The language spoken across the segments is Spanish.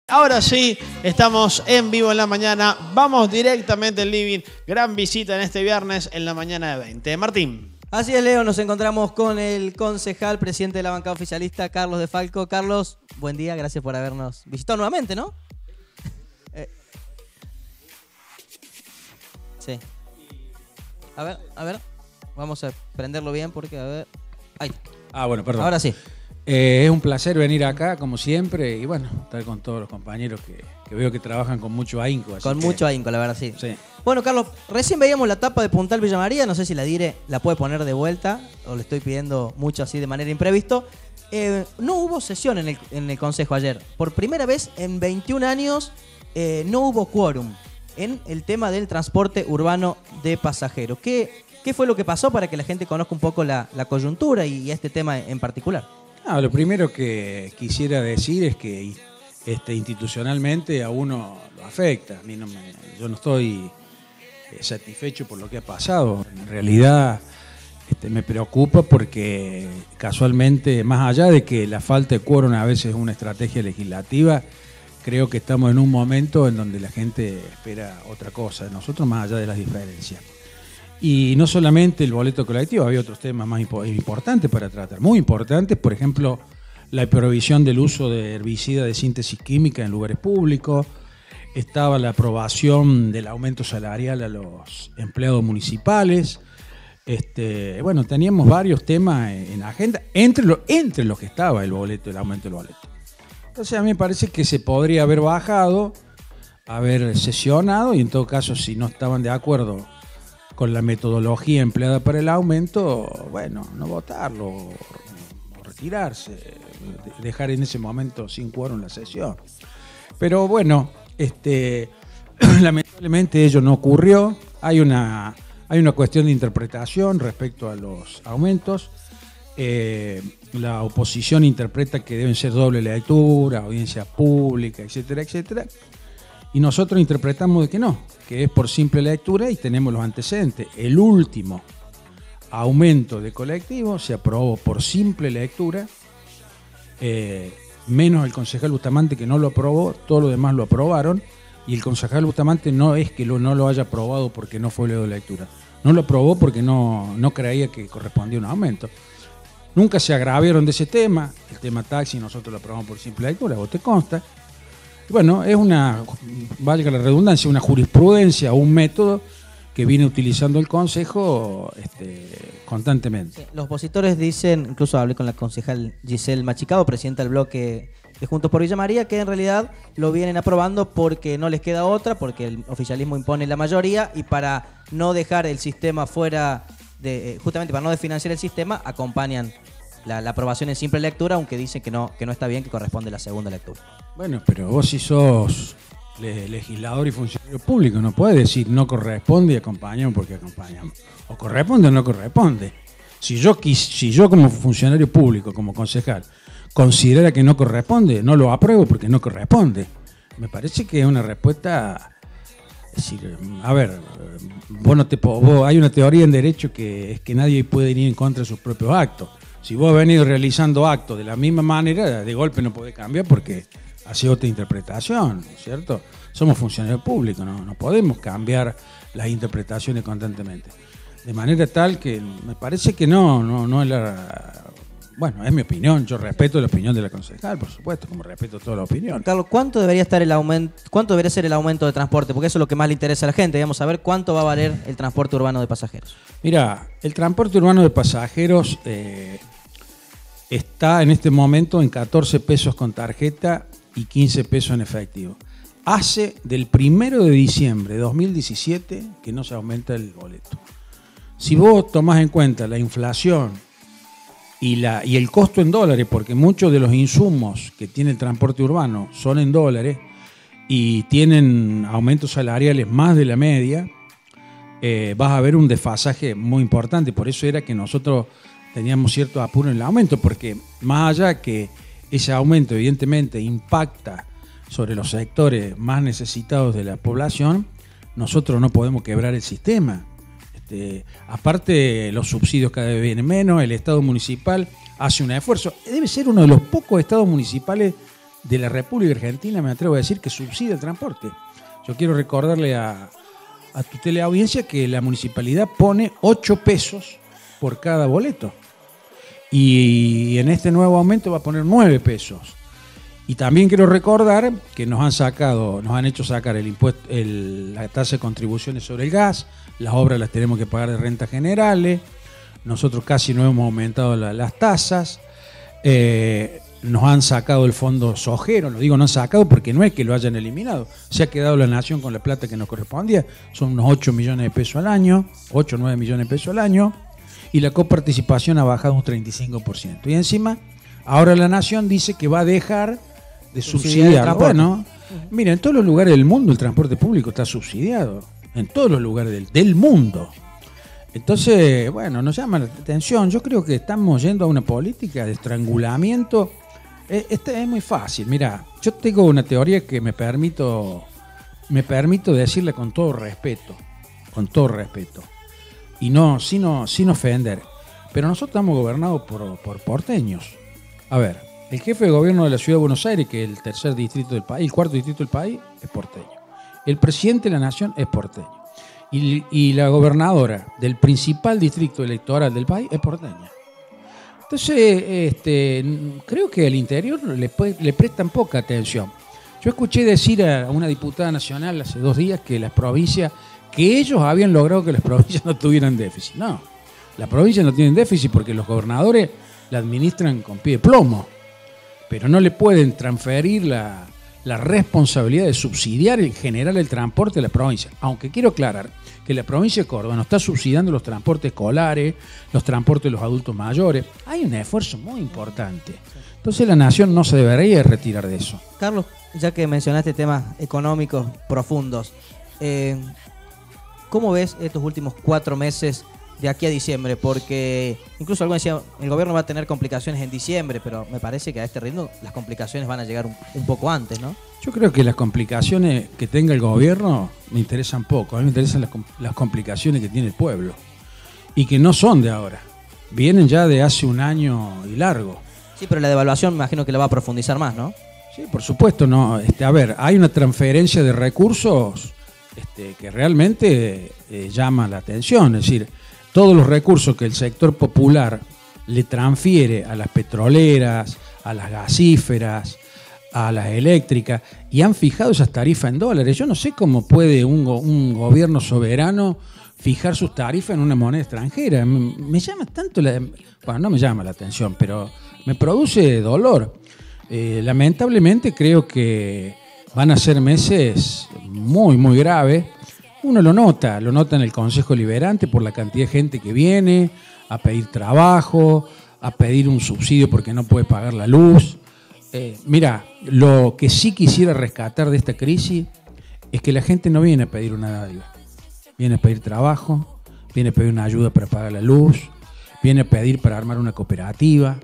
Ahora sí, estamos en vivo en la mañana. Vamos directamente al living. Gran visita en este viernes en la mañana de 20. Martín. Así es, Leo. Nos encontramos con el concejal, presidente de la bancada oficialista, Carlos De Falco. Carlos, buen día. Gracias por habernos visitado nuevamente, ¿no? Sí. A ver. Vamos a prenderlo bien porque, a ver... Ahí. Bueno, perdón. Ahora sí. Es un placer venir acá, como siempre, y bueno, estar con todos los compañeros que veo que trabajan con mucho ahínco. Con mucho ahínco, la verdad, sí. Sí. Bueno, Carlos, recién veíamos la tapa de Puntal Villa María. No sé si la Dire la puede poner de vuelta o le estoy pidiendo mucho así de manera imprevisto. No hubo sesión en el Consejo ayer. Por primera vez en 21 años no hubo quórum en el tema del transporte urbano de pasajeros. ¿Qué fue lo que pasó para que la gente conozca un poco la coyuntura y este tema en particular? Lo primero que quisiera decir es que institucionalmente a uno lo afecta. A mí yo no estoy satisfecho por lo que ha pasado. En realidad me preocupa porque casualmente, más allá de que la falta de quórum a veces es una estrategia legislativa, creo que estamos en un momento en donde la gente espera otra cosa de nosotros, más allá de las diferencias. Y no solamente el boleto colectivo, había otros temas más importantes para tratar, muy importantes, por ejemplo, la prohibición del uso de herbicida de síntesis química en lugares públicos, estaba la aprobación del aumento salarial a los empleados municipales, bueno, teníamos varios temas en agenda, entre los que estaba el aumento del boleto. Entonces a mí me parece que se podría haber bajado, haber sesionado y en todo caso si no estaban de acuerdo con la metodología empleada para el aumento, bueno, no votarlo, o retirarse, dejar en ese momento sin quórum la sesión. Pero bueno, lamentablemente ello no ocurrió. Hay una cuestión de interpretación respecto a los aumentos. La oposición interpreta que deben ser doble lectura, audiencia pública, etcétera, etcétera. Y nosotros interpretamos de que no, que es por simple lectura y tenemos los antecedentes. El último aumento de colectivo se aprobó por simple lectura, menos el concejal Bustamante que no lo aprobó, todos los demás lo aprobaron, y el concejal Bustamante no es que no lo haya aprobado porque no fue de lectura, no lo aprobó porque no creía que correspondía un aumento. Nunca se agraviaron de ese tema, el tema taxi nosotros lo aprobamos por simple lectura, vos te consta. Bueno, es valga la redundancia, una jurisprudencia o un método que viene utilizando el Consejo constantemente. Sí, los opositores dicen, incluso hablé con la concejal Giselle Machicado, presidenta del bloque de Juntos por Villa María, que en realidad lo vienen aprobando porque no les queda otra, porque el oficialismo impone la mayoría y para no dejar el sistema fuera, justamente para no desfinanciar el sistema, acompañan la aprobación en simple lectura, aunque dicen que no está bien, que corresponde la segunda lectura. Bueno, pero vos si sos legislador y funcionario público, no puedes decir no corresponde y acompañamos porque acompañamos. O corresponde o no corresponde. Si yo como funcionario público, como concejal, considera que no corresponde, no lo apruebo porque no corresponde. Me parece que es una respuesta... Es decir, a ver, hay una teoría en derecho que es que nadie puede ir en contra de sus propios actos. Si vos has venido realizando actos de la misma manera, de golpe no podés cambiar porque hace otra interpretación, ¿cierto? Somos funcionarios públicos, no podemos cambiar las interpretaciones constantemente. De manera tal que me parece que no es bueno, es mi opinión, yo respeto la opinión de la concejal, por supuesto, como respeto toda la opinión. Carlos, ¿cuánto debería ser el aumento de transporte? Porque eso es lo que más le interesa a la gente, digamos, saber cuánto va a valer el transporte urbano de pasajeros. Mira, el transporte urbano de pasajeros está en este momento en 14 pesos con tarjeta y 15 pesos en efectivo. Hace del 1 de diciembre de 2017 que no se aumenta el boleto. Si vos tomás en cuenta la inflación y el costo en dólares, porque muchos de los insumos que tiene el transporte urbano son en dólares y tienen aumentos salariales más de la media, vas a ver un desfasaje muy importante. Por eso era que nosotros teníamos cierto apuro en el aumento, porque más allá que ese aumento evidentemente impacta sobre los sectores más necesitados de la población, nosotros no podemos quebrar el sistema. Aparte, los subsidios cada vez vienen menos, el Estado municipal hace un esfuerzo. Debe ser uno de los pocos estados municipales de la República Argentina, me atrevo a decir, que subsidia el transporte. Yo quiero recordarle a tu teleaudiencia que la municipalidad pone 8 pesos por cada boleto. Y en este nuevo aumento va a poner 9 pesos. Y también quiero recordar que nos han hecho sacar el impuesto, la tasa de contribuciones sobre el gas, las obras las tenemos que pagar de rentas generales, nosotros casi no hemos aumentado las tasas, nos han sacado el fondo sojero, lo digo no han sacado porque no es que lo hayan eliminado, se ha quedado la nación con la plata que nos correspondía, son unos 8 millones de pesos al año, 8 o 9 millones de pesos al año, y la coparticipación ha bajado un 35%. Y encima, ahora la nación dice que va a dejar de subsidiar. Bueno, mira, en todos los lugares del mundo el transporte público está subsidiado. En todos los lugares del mundo. Entonces, bueno, nos llama la atención. Yo creo que estamos yendo a una política de estrangulamiento. Es muy fácil. Mira, yo tengo una teoría que me permito decirla con todo respeto. Con todo respeto. Y no, sin ofender. Pero nosotros estamos gobernados por porteños. A ver, el jefe de gobierno de la Ciudad de Buenos Aires, que es el tercer distrito del país, el cuarto distrito del país, es porteño. El presidente de la nación es porteño. Y la gobernadora del principal distrito electoral del país es porteña. Entonces, creo que al interior le prestan poca atención. Yo escuché decir a una diputada nacional hace 2 días que las provincias, que ellos habían logrado que las provincias no tuvieran déficit. No, las provincias no tienen déficit porque los gobernadores la administran con pie de plomo. Pero no le pueden transferir la responsabilidad de subsidiar y generar el transporte de la provincia. Aunque quiero aclarar que la provincia de Córdoba no está subsidiando los transportes escolares, los transportes de los adultos mayores. Hay un esfuerzo muy importante. Entonces la nación no se debería retirar de eso. Carlos, ya que mencionaste temas económicos profundos, ¿cómo ves estos últimos 4 meses de aquí a diciembre? Porque incluso algunos decían, el gobierno va a tener complicaciones en diciembre, pero me parece que a este ritmo las complicaciones van a llegar un poco antes, ¿no? Yo creo que las complicaciones que tenga el gobierno me interesan poco. A mí me interesan las complicaciones que tiene el pueblo. Y que no son de ahora. Vienen ya de hace un año y largo. Sí, pero la devaluación me imagino que la va a profundizar más, ¿no? Sí, por supuesto. No. A ver, hay una transferencia de recursos que realmente llama la atención. Es decir, todos los recursos que el sector popular le transfiere a las petroleras, a las gasíferas, a las eléctricas, y han fijado esas tarifas en dólares. Yo no sé cómo puede un gobierno soberano fijar sus tarifas en una moneda extranjera. Me llama tanto bueno, no me llama la atención, pero me produce dolor. Lamentablemente creo que van a ser meses muy, muy graves. Uno lo nota en el Consejo Liberante por la cantidad de gente que viene a pedir trabajo, a pedir un subsidio porque no puede pagar la luz. Mira, lo que sí quisiera rescatar de esta crisis es que la gente no viene a pedir una dádiva. Viene a pedir trabajo, viene a pedir una ayuda para pagar la luz, viene a pedir para armar una cooperativa.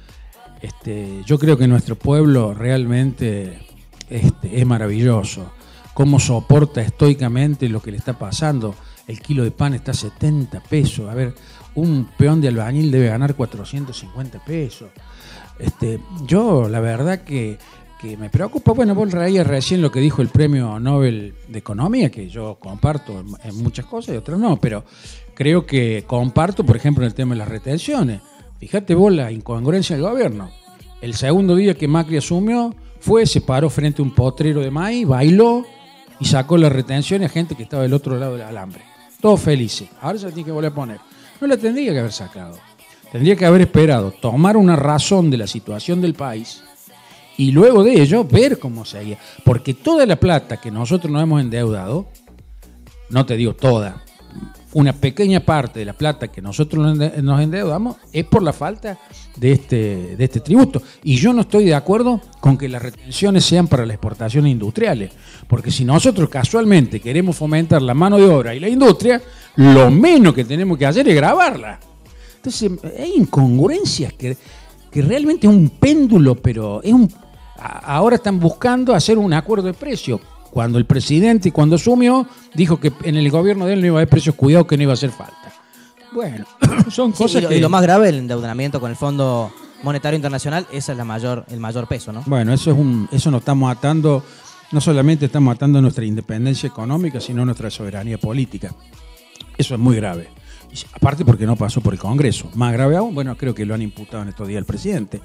Yo creo que nuestro pueblo realmente es maravilloso. Cómo soporta estoicamente lo que le está pasando. El kilo de pan está a 70 pesos. A ver, un peón de albañil debe ganar 450 pesos. Yo la verdad que me preocupa. Bueno, vos traías recién lo que dijo el Premio Nobel de Economía, que yo comparto en muchas cosas y otras no, pero creo que comparto, por ejemplo, en el tema de las retenciones. Fíjate vos la incongruencia del gobierno. El segundo día que Macri asumió, se paró frente a un potrero de maíz, bailó y sacó las retenciones a gente que estaba del otro lado del alambre. Todos felices. Ahora se la tiene que volver a poner. No la tendría que haber sacado. Tendría que haber esperado tomar una razón de la situación del país y luego de ello ver cómo seguía. Porque toda la plata que nosotros nos hemos endeudado, no te digo toda, una pequeña parte de la plata que nosotros nos endeudamos es por la falta de este tributo. Y yo no estoy de acuerdo con que las retenciones sean para las exportaciones industriales. Porque si nosotros casualmente queremos fomentar la mano de obra y la industria, lo menos que tenemos que hacer es grabarla. Entonces hay incongruencias que realmente es un péndulo, pero ahora están buscando hacer un acuerdo de precio. Cuando el presidente, cuando asumió, dijo que en el gobierno de él no iba a haber precios cuidados, que no iba a hacer falta. Bueno, son cosas y lo más grave, el endeudamiento con el Fondo Monetario Internacional, ese es el mayor peso, ¿no? Bueno, eso nos estamos atando, no solamente estamos atando nuestra independencia económica, sino nuestra soberanía política. Eso es muy grave. Aparte porque no pasó por el Congreso. Más grave aún, bueno, creo que lo han imputado en estos días el presidente.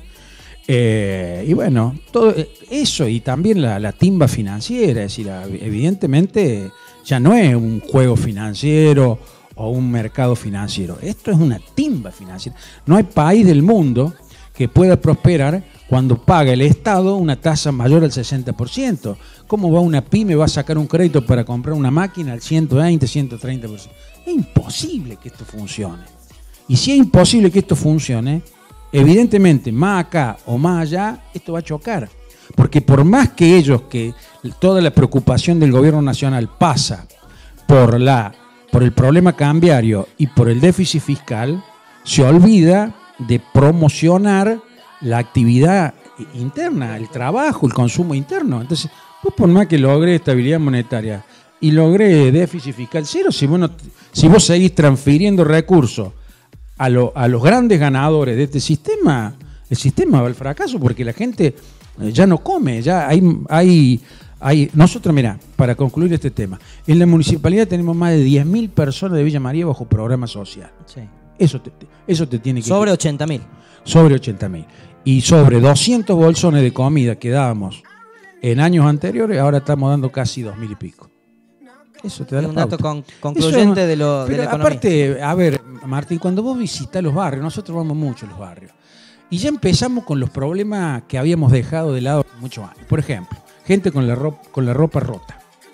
Y bueno, todo eso y también la timba financiera, es decir, evidentemente ya no es un juego financiero o un mercado financiero. Esto es una timba financiera. No hay país del mundo que pueda prosperar cuando paga el Estado una tasa mayor al 60%. ¿Cómo va una pyme, va a sacar un crédito para comprar una máquina al 120, 130%? Es imposible que esto funcione. Y si es imposible que esto funcione, evidentemente, más acá o más allá, esto va a chocar. Porque por más que toda la preocupación del gobierno nacional pasa por el problema cambiario y por el déficit fiscal, se olvida de promocionar la actividad interna, el trabajo, el consumo interno. Entonces, vos por más que logre estabilidad monetaria y logre déficit fiscal cero, si vos seguís transfiriendo recursos a los grandes ganadores de este sistema, el sistema va al fracaso porque la gente ya no come, ya hay nosotros, mirá, para concluir este tema, en la municipalidad tenemos más de 10.000 personas de Villa María bajo programa social. Sí. Eso te tiene que... Sobre 80.000. Sobre 80.000. Y sobre 200 bolsones de comida que dábamos en años anteriores, ahora estamos dando casi 2.000 y pico. Eso te da un la dato pauta. concluyente de la economía. Aparte, a ver, Martín, cuando vos visitas los barrios, nosotros vamos mucho a los barrios, y ya empezamos con los problemas que habíamos dejado de lado muchos años. Por ejemplo, gente con la ropa rota.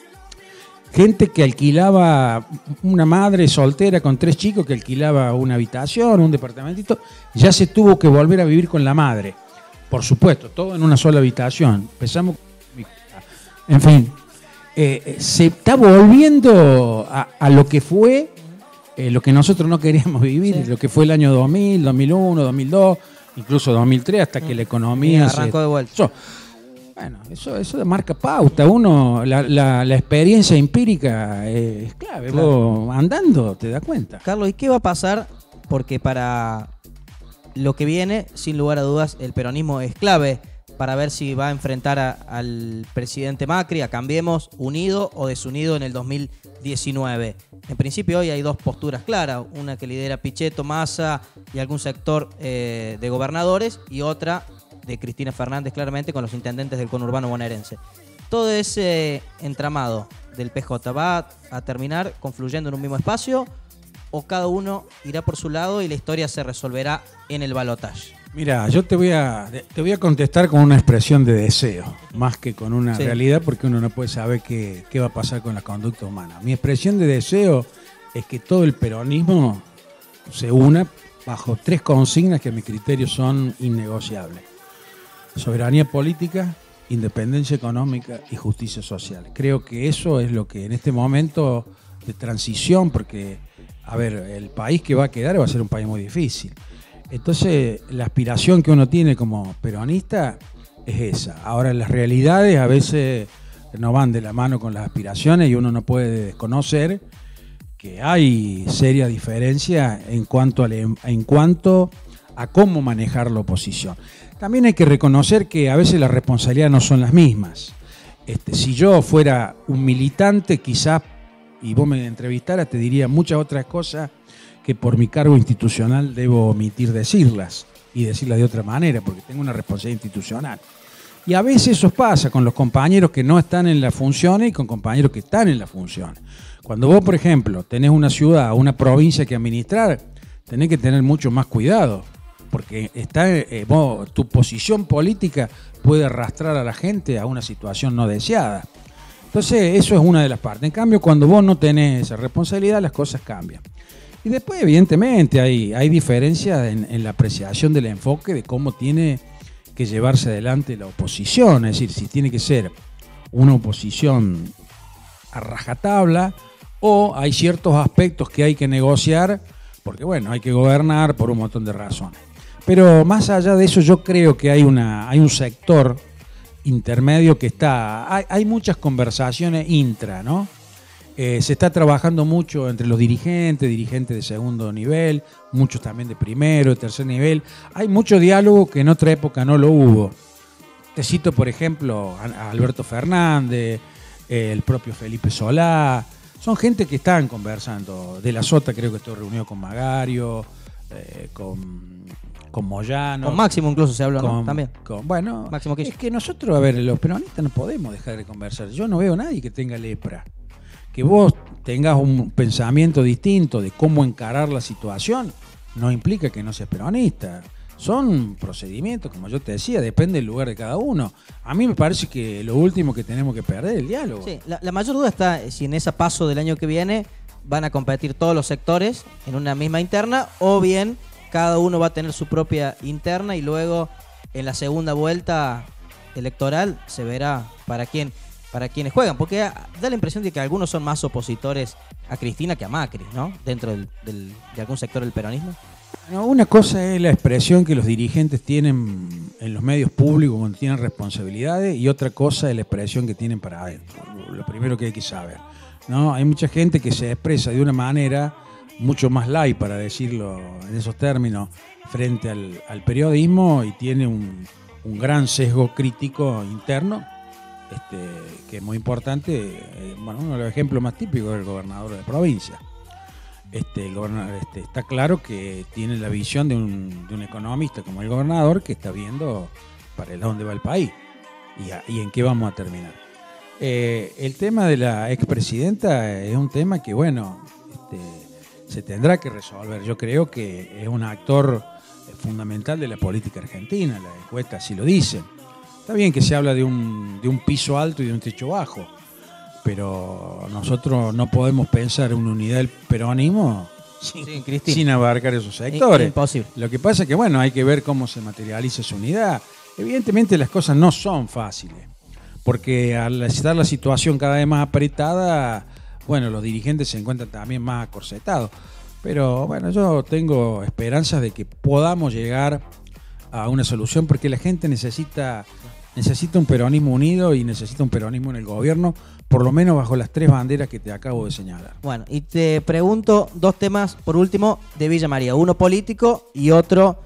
Gente que alquilaba, una madre soltera con 3 chicos que alquilaba una habitación, un departamentito, ya se tuvo que volver a vivir con la madre. Por supuesto, todo en una sola habitación. Empezamos. En fin, se está volviendo a lo que fue, lo que nosotros no queríamos vivir, sí. Lo que fue el año 2000, 2001, 2002, incluso 2003, hasta que la economía arrancó de vuelta. Bueno, eso marca pauta. La experiencia empírica es clave. Claro. Vos andando te das cuenta. Carlos, ¿y qué va a pasar? Porque para lo que viene, sin lugar a dudas, el peronismo es clave para ver si va a enfrentar al presidente Macri, a Cambiemos, unido o desunido en el 2019. En principio hoy hay 2 posturas claras, una que lidera Pichetto, Massa y algún sector de gobernadores, y otra de Cristina Fernández, claramente, con los intendentes del conurbano bonaerense. Todo ese entramado del PJ va a terminar confluyendo en un mismo espacio, o cada uno irá por su lado y la historia se resolverá en el balotaje. Mira, yo te voy a contestar con una expresión de deseo, más que con una realidad, porque uno no puede saber qué va a pasar con la conducta humana. Mi expresión de deseo es que todo el peronismo se una bajo 3 consignas que a mi criterio son innegociables: soberanía política, independencia económica y justicia social. Creo que eso es lo que en este momento de transición, porque, a ver, el país que va a quedar va a ser un país muy difícil. Entonces, la aspiración que uno tiene como peronista es esa. Ahora, las realidades a veces no van de la mano con las aspiraciones y uno no puede desconocer que hay seria diferencia en cuanto a cómo manejar la oposición. También hay que reconocer que a veces las responsabilidades no son las mismas. Si yo fuera un militante, quizás, y vos me entrevistaras, te diría muchas otras cosas que por mi cargo institucional debo omitir decirlas y decirlas de otra manera, porque tengo una responsabilidad institucional. Y a veces eso pasa con los compañeros que no están en las funciones y con compañeros que están en las funciones. Cuando vos, por ejemplo, tenés una ciudad o una provincia que administrar, tenés que tener mucho más cuidado, porque tu posición política puede arrastrar a la gente a una situación no deseada. Entonces, eso es una de las partes. En cambio, cuando vos no tenés esa responsabilidad, las cosas cambian. Y después, evidentemente, hay diferencias en la apreciación del enfoque de cómo tiene que llevarse adelante la oposición. Es decir, si tiene que ser una oposición a rajatabla o hay ciertos aspectos que hay que negociar, porque, bueno, hay que gobernar por un montón de razones. Pero más allá de eso, yo creo que hay un sector intermedio que está... Hay muchas conversaciones intra, ¿no? Se está trabajando mucho entre los dirigentes de segundo nivel, muchos también de primero, de tercer nivel. Hay mucho diálogo que en otra época no lo hubo. Te cito, por ejemplo, a Alberto Fernández, el propio Felipe Solá. Son gente que están conversando. De la Sota creo que estoy reunido con Magario, con Moyano. Con Máximo incluso se habló, ¿no? También. Bueno, Máximo es que nosotros, a ver, los peronistas no podemos dejar de conversar. Yo no veo a nadie que tenga lepra. Que vos tengas un pensamiento distinto de cómo encarar la situación no implica que no seas peronista. Son procedimientos, como yo te decía, depende del lugar de cada uno. A mí me parece que lo último que tenemos que perder es el diálogo. Sí, la mayor duda está si en esa paso del año que viene van a competir todos los sectores en una misma interna o bien cada uno va a tener su propia interna y luego en la segunda vuelta electoral se verá para quienes juegan, porque da la impresión de que algunos son más opositores a Cristina que a Macri, ¿no? Dentro de algún sector del peronismo. No, una cosa es la expresión que los dirigentes tienen en los medios públicos cuando tienen responsabilidades y otra cosa es la expresión que tienen para adentro. Lo primero que hay que saber, ¿no? Hay mucha gente que se expresa de una manera mucho más light, para decirlo en esos términos, frente al periodismo y tiene un gran sesgo crítico interno. Que es muy importante. Bueno, uno de los ejemplos más típicos es el gobernador de provincia. El gobernador está claro que tiene la visión de un economista como el gobernador, que está viendo para dónde va el país y en qué vamos a terminar. El tema de la expresidenta es un tema que, bueno, se tendrá que resolver. Yo creo que es un actor fundamental de la política argentina, la encuesta así lo dice. Está bien que se habla de un piso alto y de un techo bajo, pero nosotros no podemos pensar en una unidad del peronismo sin abarcar esos sectores. Imposible. Lo que pasa es que, bueno, hay que ver cómo se materializa esa unidad. Evidentemente las cosas no son fáciles, porque al estar la situación cada vez más apretada, bueno, los dirigentes se encuentran también más acorsetados. Pero bueno, yo tengo esperanzas de que podamos llegar a una solución, porque la gente necesita un peronismo unido y necesita un peronismo en el gobierno, por lo menos bajo las 3 banderas que te acabo de señalar. Bueno, y te pregunto 2 temas, por último, de Villa María. Uno político y otro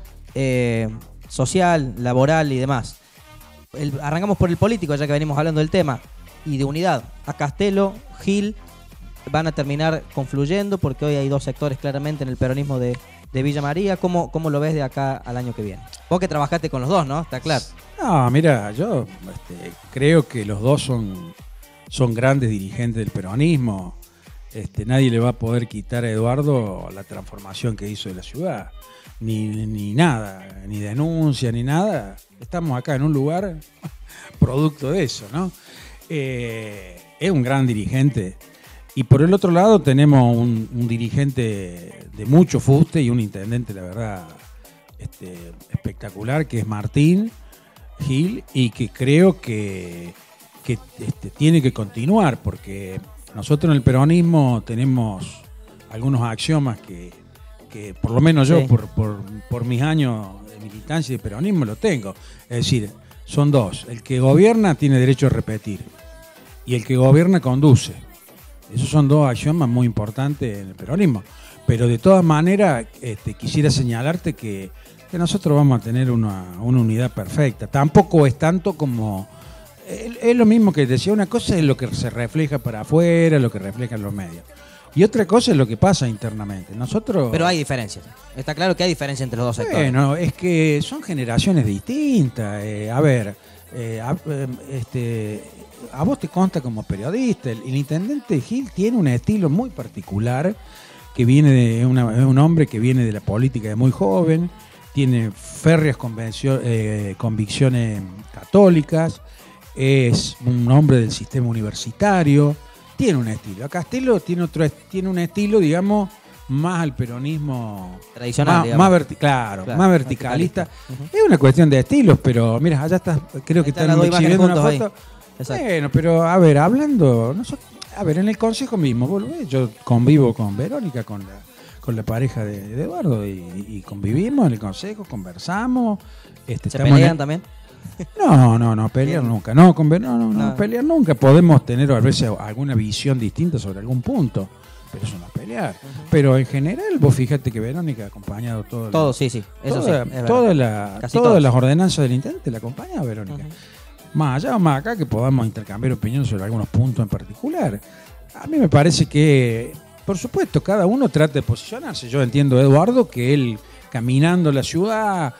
social, laboral y demás. Arrancamos por el político, ya que venimos hablando del tema, y de unidad. A Castelo, Gil, van a terminar confluyendo, porque hoy hay 2 sectores claramente en el peronismo de Villa María. ¿Cómo lo ves de acá al año que viene? Vos que trabajaste con los 2, ¿no? Está claro. No, mira, yo creo que los 2 son grandes dirigentes del peronismo. Nadie le va a poder quitar a Eduardo la transformación que hizo de la ciudad. Ni nada, ni denuncia, ni nada. Estamos acá en un lugar producto de eso, ¿no? Es un gran dirigente. Y por el otro lado tenemos un dirigente de mucho fuste y un intendente, la verdad, espectacular, que es Martín Gil, y que creo que tiene que continuar, porque nosotros en el peronismo tenemos algunos axiomas que por lo menos yo, por mis años de militancia y de peronismo, lo tengo. Es decir, son 2. El que gobierna tiene derecho a repetir y el que gobierna conduce. Esos son 2 axiomas muy importantes en el peronismo. Pero de todas maneras, quisiera señalarte que nosotros vamos a tener una unidad perfecta. Tampoco es tanto como... Es lo mismo que decía, una cosa es lo que se refleja para afuera, lo que reflejan los medios. Y otra cosa es lo que pasa internamente. Nosotros... Pero hay diferencias. Está claro que hay diferencia entre los 2 sectores. Bueno, es que son generaciones distintas. A vos te consta como periodista, el intendente Gil tiene un estilo muy particular, que viene de un hombre que viene de la política de muy joven, tiene férreas convicciones católicas, es un hombre del sistema universitario, tiene un estilo. A Castelo tiene un estilo, digamos, más al peronismo tradicional, más verticalista. Es una cuestión de estilos, pero mira, allá está, creo que están exhibiendo una foto. Bueno, pero a ver, hablando, en el consejo mismo, yo convivo con Verónica, con la pareja de Eduardo, y convivimos en el consejo, conversamos. ¿Se pelean también? No, pelear nunca. No, pelear nunca. Podemos tener a veces alguna visión distinta sobre algún punto, pero eso no es pelear. Pero en general, vos fíjate que Verónica ha acompañado todo, sí, eso sí. Todas las ordenanzas del intendente la acompaña Verónica. Más allá o más acá que podamos intercambiar opiniones sobre algunos puntos en particular. A mí me parece que, por supuesto, cada uno trata de posicionarse. Yo entiendo a Eduardo que él caminando la ciudad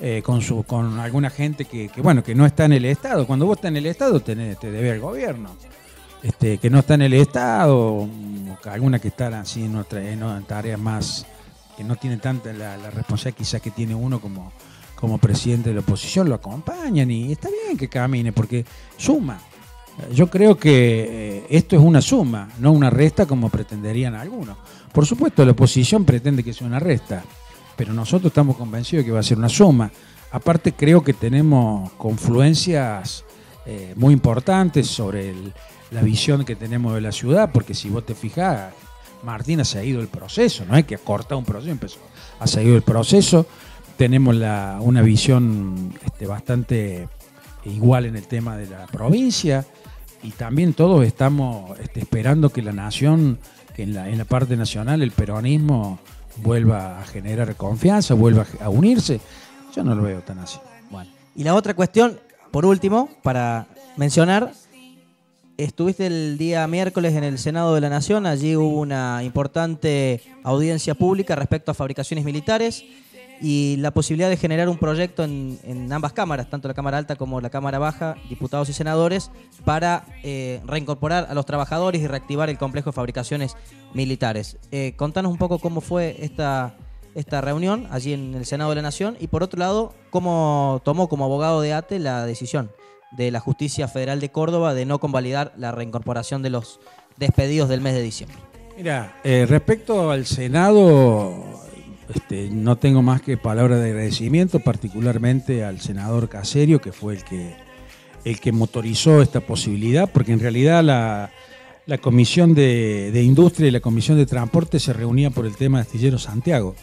con alguna gente que no está en el Estado. Cuando vos estás en el Estado te debe al gobierno. Que no está en el Estado, o alguna que está así en tareas más que no tiene tanta la responsabilidad quizás que tiene uno como presidente de la oposición, lo acompañan y está bien que camine porque suma. Yo creo que esto es una suma, no una resta como pretenderían algunos. Por supuesto, la oposición pretende que sea una resta, pero nosotros estamos convencidos de que va a ser una suma. Aparte, creo que tenemos confluencias muy importantes sobre la visión que tenemos de la ciudad, porque si vos te fijás, Martín ha seguido el proceso, no es que ha cortado un proceso, ha seguido el proceso. Tenemos una visión bastante igual en el tema de la provincia y también todos estamos esperando que la nación, que en la parte nacional el peronismo vuelva a generar confianza, vuelva a unirse. Yo no lo veo tan así. Bueno. Y la otra cuestión, por último, para mencionar, estuviste el día miércoles en el Senado de la Nación, allí hubo una importante audiencia pública respecto a fabricaciones militares y la posibilidad de generar un proyecto en ambas cámaras, tanto la Cámara Alta como la Cámara Baja, diputados y senadores, para reincorporar a los trabajadores y reactivar el complejo de fabricaciones militares. Contanos un poco cómo fue esta reunión allí en el Senado de la Nación y, por otro lado, cómo tomó como abogado de ATE la decisión de la Justicia Federal de Córdoba de no convalidar la reincorporación de los despedidos del mes de diciembre. Mira, respecto al Senado, no tengo más que palabras de agradecimiento, particularmente al senador Caserio, que fue el que motorizó esta posibilidad, porque en realidad la Comisión de Industria y la Comisión de Transporte se reunía por el tema de Astillero Santiago.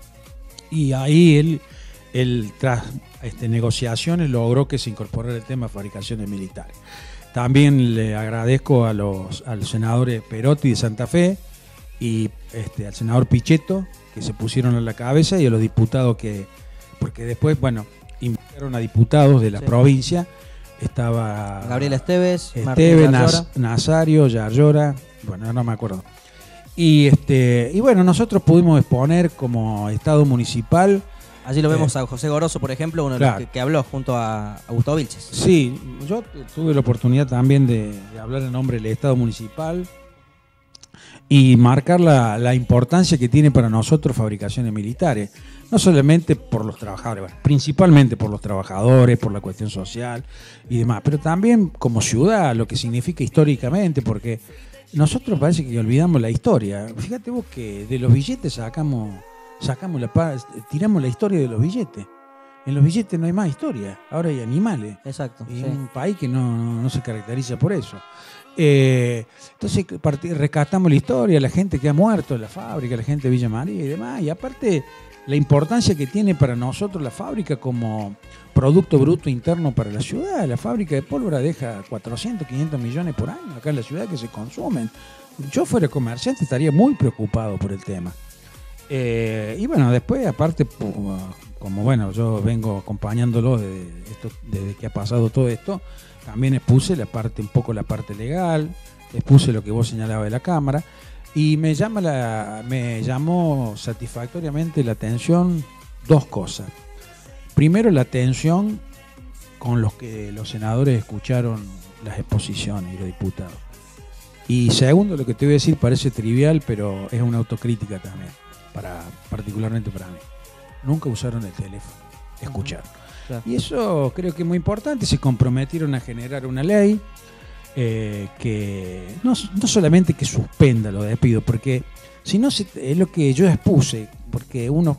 Y ahí él tras negociaciones logró que se incorporara el tema de fabricaciones militares. También le agradezco a los senadores Perotti de Santa Fe y al senador Pichetto, que se pusieron a la cabeza, y a los diputados porque después, invitaron a diputados de la provincia. Estaba Gabriela Esteves, Nazario, Yarlora, no me acuerdo. Y nosotros pudimos exponer como Estado municipal. Allí lo vemos a José Goroso, por ejemplo, uno de los que habló junto a Gustavo Vilches. Sí, yo tuve la oportunidad también de hablar en nombre del Estado municipal y marcar la importancia que tiene para nosotros fabricaciones militares. No solamente por los trabajadores, principalmente por los trabajadores, por la cuestión social y demás, pero también como ciudad, lo que significa históricamente, porque nosotros parece que olvidamos la historia. Fíjate vos que de los billetes tiramos la historia de los billetes. En los billetes no hay más historia, ahora hay animales. Exacto. Y un país que no se caracteriza por eso. Entonces rescatamos la historia, la gente que ha muerto en la fábrica, la gente de Villa María y demás, y aparte la importancia que tiene para nosotros la fábrica como Producto Bruto Interno para la ciudad. La fábrica de pólvora deja 400, 500 millones por año acá en la ciudad que se consumen. Yo fuera comerciante estaría muy preocupado por el tema. Y después aparte, como yo vengo acompañándolo desde que ha pasado todo esto, también expuse la parte legal, expuse lo que vos señalabas de la Cámara, y me llamó satisfactoriamente la atención dos cosas. Primero, la atención con los que los senadores escucharon las exposiciones y los diputados. Y segundo, lo que te voy a decir parece trivial, pero es una autocrítica también, particularmente para mí. Nunca usaron el teléfono, escucharon. Claro. Y eso creo que es muy importante. Se comprometieron a generar una ley que no solamente que suspenda los despidos, porque si no es lo que yo expuse, porque uno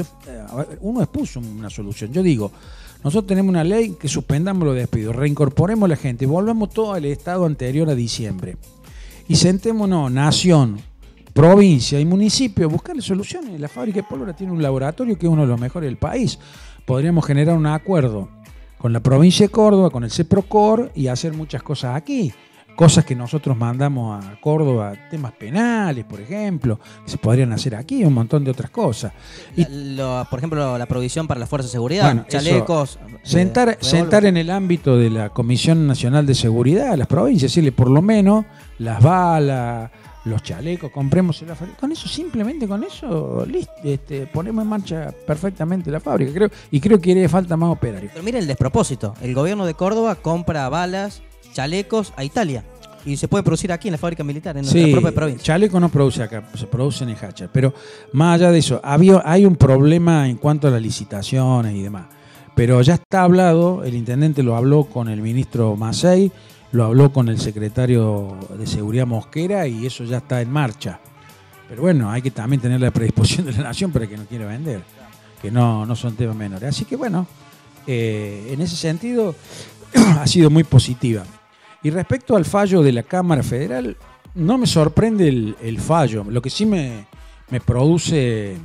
expuso una solución. Yo digo, nosotros tenemos una ley que suspendamos los despidos, reincorporemos a la gente, volvamos todo al estado anterior a diciembre y sentémonos, nación, provincia y municipio, a buscarle soluciones. La fábrica de pólvora tiene un laboratorio que es uno de los mejores del país. Podríamos generar un acuerdo con la provincia de Córdoba, con el CEPROCOR y hacer muchas cosas aquí. Cosas que nosotros mandamos a Córdoba, temas penales, por ejemplo, que se podrían hacer aquí, un montón de otras cosas. Por ejemplo, la provisión para la Fuerza de Seguridad, Bueno, chalecos. Sentar en el ámbito de la Comisión Nacional de Seguridad a las provincias, decirle por lo menos las balas, los chalecos, compremos en la fábrica. Con eso, simplemente con eso, listo, ponemos en marcha perfectamente la fábrica. Creo que le falta más operarios. Pero miren el despropósito. El gobierno de Córdoba compra balas, chalecos a Italia. Y se puede producir aquí en la fábrica militar, en nuestra propia provincia. Chaleco no produce acá, se produce en Hacha. Pero más allá de eso, hay un problema en cuanto a las licitaciones y demás. Pero ya está hablado, el intendente lo habló con el ministro Macei, lo habló con el secretario de Seguridad Mosquera y eso ya está en marcha. Pero bueno, hay que también tener la predisposición de la nación para que no quiera vender, que no son temas menores. Así que bueno, en ese sentido ha sido muy positiva. Y respecto al fallo de la Cámara Federal, no me sorprende el fallo. Lo que sí me produce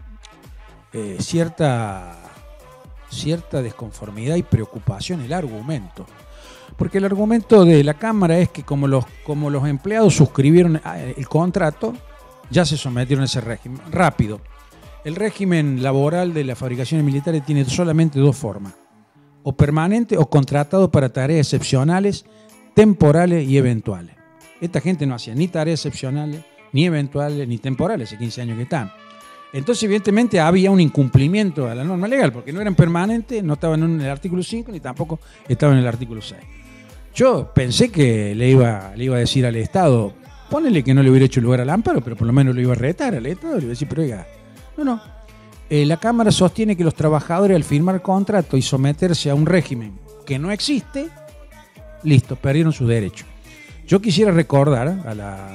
cierta desconformidad y preocupación el argumento. Porque el argumento de la Cámara es que como los empleados suscribieron el contrato, ya se sometieron a ese régimen. Rápido. El régimen laboral de las fabricaciones militares tiene solamente dos formas. O permanente o contratado para tareas excepcionales, temporales y eventuales. Esta gente no hacía ni tareas excepcionales, ni eventuales, ni temporales, hace 15 años que están. Entonces, evidentemente, había un incumplimiento a la norma legal, porque no eran permanentes, no estaban en el artículo 5, ni tampoco estaban en el artículo 6. Yo pensé que le iba a decir al Estado, ponele que no le hubiera hecho lugar al amparo, pero por lo menos lo iba a retar al Estado, le iba a decir, pero oiga, no. La Cámara sostiene que los trabajadores, al firmar contrato y someterse a un régimen que no existe, listo, perdieron sus derechos. Yo quisiera recordar a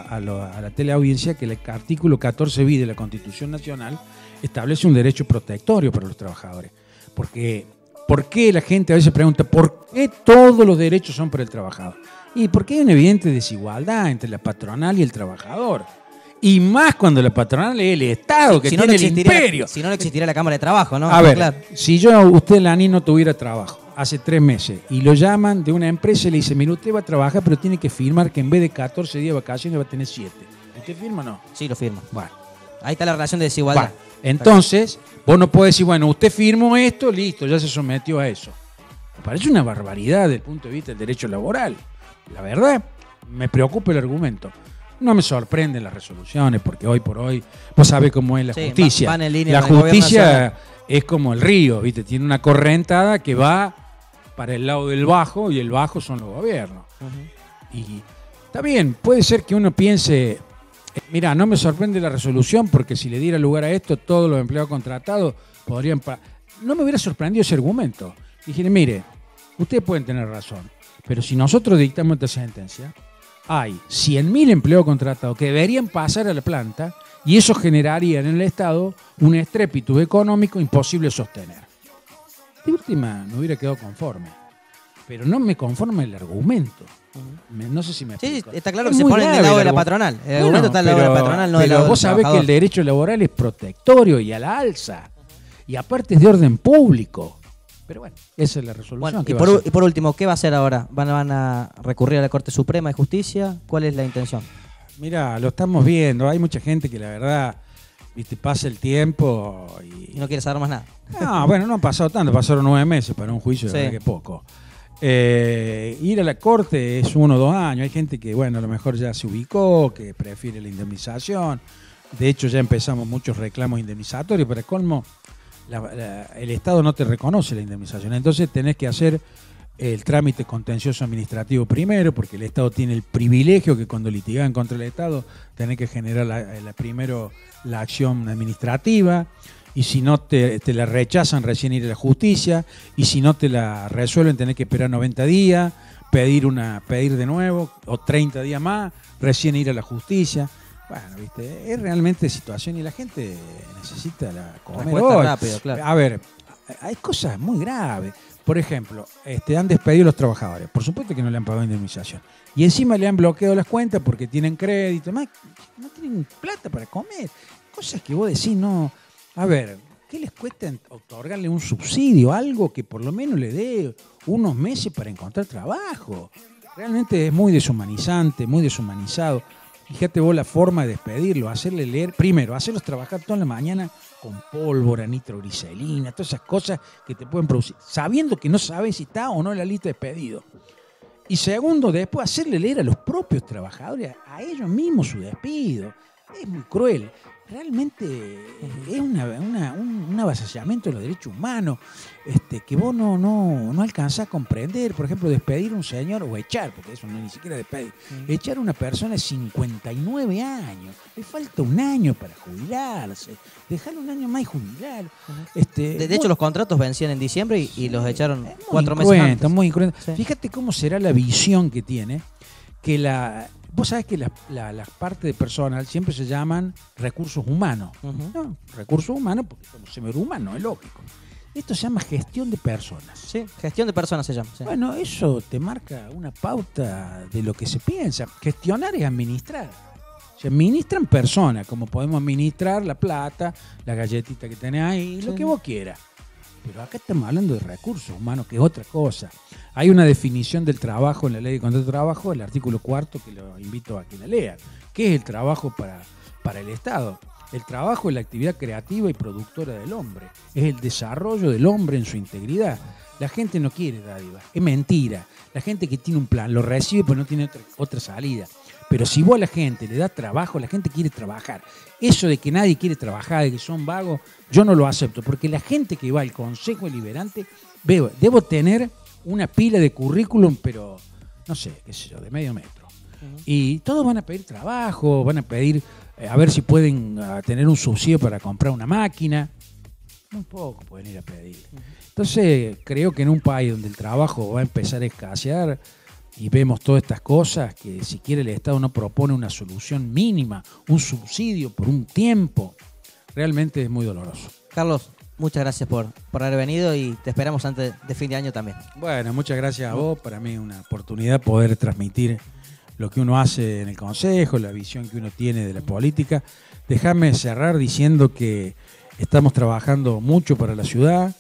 la teleaudiencia que el artículo 14 bis de la Constitución Nacional establece un derecho protectorio para los trabajadores. Porque, ¿por qué la gente a veces pregunta por qué todos los derechos son para el trabajador? Y porque hay una evidente desigualdad entre la patronal y el trabajador. Y más cuando la patronal es el Estado, que tiene el imperio. Si no, no existiría la Cámara de Trabajo, ¿no? A ver, claro. Si usted, Lanín, no tuviera trabajo hace 3 meses y lo llaman de una empresa y le dicen, mire, usted va a trabajar, pero tiene que firmar que en vez de 14 días de vacaciones va a tener 7. ¿Usted firma o no? Sí, lo firma. Bueno. Ahí está la relación de desigualdad. Bueno, entonces, vos no podés decir, bueno, usted firmó esto, listo, ya se sometió a eso. Me parece una barbaridad desde el punto de vista del derecho laboral. La verdad, me preocupa el argumento. No me sorprenden las resoluciones, porque hoy por hoy, vos sabés cómo es la justicia. Van en línea la justicia es como el río, ¿viste? Tiene una correntada que va para el lado del bajo y el bajo son los gobiernos. Uh-huh. Y está bien, puede ser que uno piense, mira, no me sorprende la resolución porque si le diera lugar a esto, todos los empleados contratados podrían... No me hubiera sorprendido ese argumento. Dije, mire, ustedes pueden tener razón, pero si nosotros dictamos esta sentencia, hay 100.000 empleados contratados que deberían pasar a la planta y eso generaría en el Estado un estrépito económico imposible de sostener. De última me hubiera quedado conforme, pero no me conforma el argumento. No sé si me explico. Sí, está claro que se pone del lado de la patronal. El argumento está del lado de la patronal, no del lado del trabajador. Pero vos sabés que el derecho laboral es protectorio y a la alza. Y aparte es de orden público. Pero bueno, esa es la resolución. Bueno, y por último, ¿qué va a hacer ahora? ¿Van a recurrir a la Corte Suprema de Justicia? ¿Cuál es la intención? Mira, lo estamos viendo. Hay mucha gente que la verdad, viste, pasa el tiempo y no quiere saber más nada. No, bueno, no han pasado tanto. Pasaron 9 meses para un juicio, de verdad que poco. Ir a la Corte es 1 o 2 años. Hay gente que, bueno, a lo mejor ya se ubicó, que prefiere la indemnización. De hecho, ya empezamos muchos reclamos indemnizatorios. Para colmo, el Estado no te reconoce la indemnización. Entonces tenés que hacer el trámite contencioso administrativo primero, porque el Estado tiene el privilegio que cuando litigan contra el Estado tenés que generar primero la acción administrativa, y si no te la rechazan recién ir a la justicia, y si no te la resuelven tenés que esperar 90 días, pedir de nuevo, o 30 días más, recién ir a la justicia. Bueno, viste, es realmente situación y la gente necesita comer hoy. Rápido, claro. A ver, hay cosas muy graves. Por ejemplo, han despedido a los trabajadores. Por supuesto que no le han pagado indemnización. Y encima le han bloqueado las cuentas porque tienen crédito. No tienen plata para comer. Cosas que vos decís, no. A ver, ¿qué les cuesta otorgarle un subsidio, algo que por lo menos le dé unos meses para encontrar trabajo? Realmente es muy deshumanizante, muy deshumanizado. Fíjate vos la forma de despedirlo, hacerle leer, primero, hacerlos trabajar toda la mañana con pólvora, nitroglicerina, todas esas cosas que te pueden producir, sabiendo que no sabes si está o no en la lista de despedido. Y segundo, después hacerle leer a los propios trabajadores, a ellos mismos su despido. Es muy cruel. Realmente es un avasallamiento de los derechos humanos que vos no alcanzás a comprender. Por ejemplo, despedir a un señor o echar, porque eso no es ni siquiera despedir. Echar a una persona de 59 años. Le falta un año para jubilarse. Dejarlo un año más y jubilar. De hecho, los contratos vencían en diciembre y los echaron 4 meses antes. Muy incruento. Sí. Fíjate cómo será la visión que tiene, vos sabés que las partes de personal siempre se llaman recursos humanos. ¿No? Recursos humanos porque somos seres humanos, es lógico. Esto se llama gestión de personas. Sí, gestión de personas se llama. Sí. Bueno, eso te marca una pauta de lo que se piensa. Gestionar es administrar. Se administran personas, como podemos administrar la plata, la galletita que tenés ahí, lo que vos quieras. Pero acá estamos hablando de recursos humanos, que es otra cosa. Hay una definición del trabajo en la Ley de Contrato de Trabajo, el artículo 4, que lo invito a que la lean. ¿Qué es el trabajo para el Estado? El trabajo es la actividad creativa y productora del hombre. Es el desarrollo del hombre en su integridad. La gente no quiere dádivas, es mentira. La gente que tiene un plan lo recibe pero no tiene otra salida. Pero si vos a la gente le das trabajo, la gente quiere trabajar. Eso de que nadie quiere trabajar, de que son vagos, yo no lo acepto. Porque la gente que va al Consejo Deliberante, debo tener una pila de currículum, pero no sé, qué sé yo, de medio metro. Y todos van a pedir trabajo, van a pedir a ver si pueden tener un subsidio para comprar una máquina. Muy poco pueden ir a pedir. Entonces, creo que en un país donde el trabajo va a empezar a escasear y vemos todas estas cosas, que si quiere el Estado no propone una solución mínima, un subsidio por un tiempo, realmente es muy doloroso. Carlos, muchas gracias por haber venido y te esperamos antes de fin de año también. Bueno, muchas gracias a vos. Para mí es una oportunidad poder transmitir lo que uno hace en el Consejo, la visión que uno tiene de la política. Déjame cerrar diciendo que estamos trabajando mucho para la ciudad.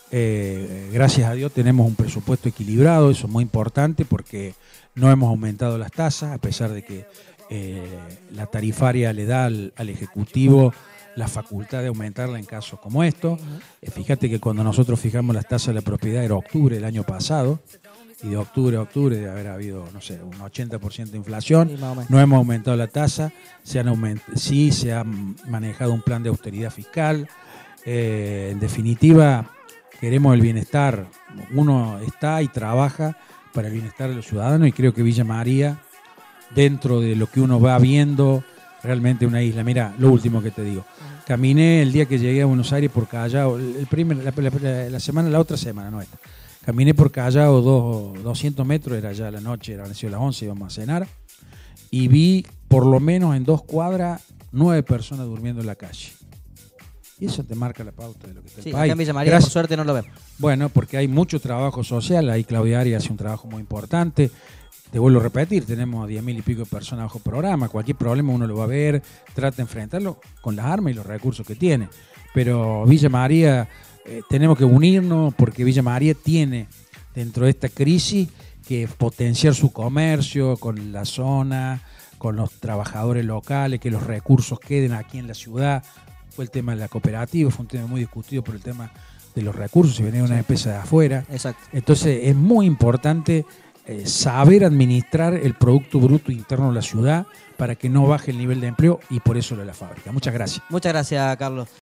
Gracias a Dios tenemos un presupuesto equilibrado, eso es muy importante porque no hemos aumentado las tasas, a pesar de que la tarifaria le da al Ejecutivo la facultad de aumentarla en casos como estos. Fíjate que cuando nosotros fijamos las tasas de la propiedad era octubre del año pasado, y de octubre a octubre debe haber habido, no sé, un 80% de inflación. Sí, no hemos aumentado la tasa, sí se ha manejado un plan de austeridad fiscal. En definitiva, queremos el bienestar. Uno está y trabaja para el bienestar de los ciudadanos y creo que Villa María, dentro de lo que uno va viendo, realmente una isla. Mira, lo último que te digo. Caminé el día que llegué a Buenos Aires por Callao, la otra semana, no esta. Caminé por Callao 200 metros, era ya la noche, eran las 11, íbamos a cenar, y vi por lo menos en 2 cuadras 9 personas durmiendo en la calle. Y eso te marca la pauta de lo que está el país. Acá en Villa María, por suerte, no lo vemos. Bueno, porque hay mucho trabajo social, ahí Claudia Arias hace un trabajo muy importante. Te vuelvo a repetir, tenemos 10.000 y pico de personas bajo programa, cualquier problema uno lo va a ver, trata de enfrentarlo con las armas y los recursos que tiene. Pero Villa María, tenemos que unirnos porque Villa María tiene dentro de esta crisis que potenciar su comercio con la zona, con los trabajadores locales, que los recursos queden aquí en la ciudad. Fue el tema de la cooperativa, fue un tema muy discutido por el tema de los recursos, si venía una empresa de afuera. Exacto. Entonces es muy importante saber administrar el Producto Bruto Interno de la ciudad para que no baje el nivel de empleo y por eso lo de la fábrica. Muchas gracias. Muchas gracias, Carlos.